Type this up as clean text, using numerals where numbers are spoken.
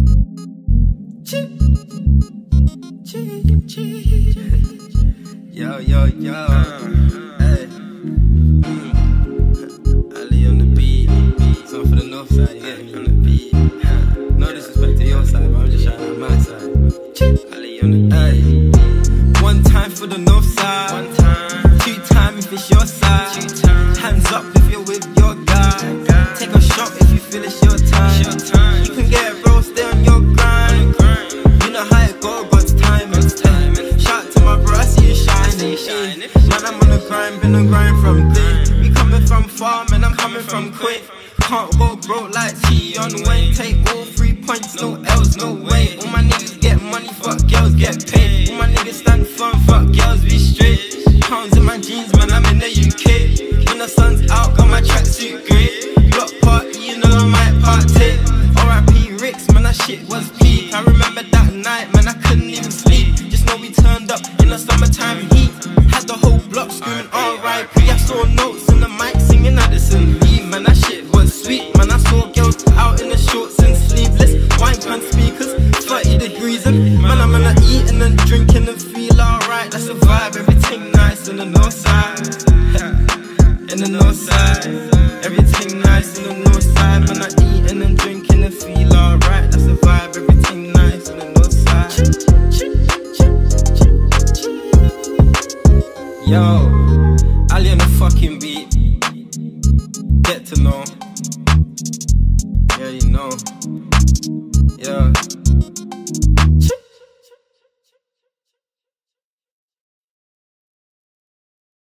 Yo, yo, yo. Hey. Ali on the beat. Something for the north side, you get me on the beat. No disrespect to your side, but I'm just shouting out my side. Ali on the hey. One time for the north side. One time. Two time if it's your side. Two time. Hands up if you're with your guy. Take a shot if you feel it's your time. You can get real, stay on your grind. You know how it go, God's time. Shout to my bro, I see you shining. Man, I'm on the grind, been on grind from day. We coming from far, man, I'm coming from quick. Can't go broke like T on Wayne. Take all 3 points, no L's, no way. All my niggas get money, fuck girls get paid. All my niggas stand firm, fuck girls be straight. Pounds in my jeans, man, I'm in the UK. When the sun's out, got my tracksuit grey. Block party, you know I might partake. R.I.P. Ricks, man, that shit was peak. I remember that night, man, I couldn't even sleep. Just know we turned up in the summertime heat. Had the whole block screaming R.I.P. I saw notes in the mic singing Addison Lee. Man, that shit was sweet. Man, I saw girls out in the shorts and sleeveless. Wine pan speakers, 30 degrees. And man, I'm gonna eat and then drinking and feel alright. That's a vibe, everything nice in the north side. In the north side, everything nice in the north side. Man, I eat and then drinking and feel alright. That's a vibe, everything nice in the north side. Yo, Ali on the fucking beat. Get to know. Yeah, you know. Yeah.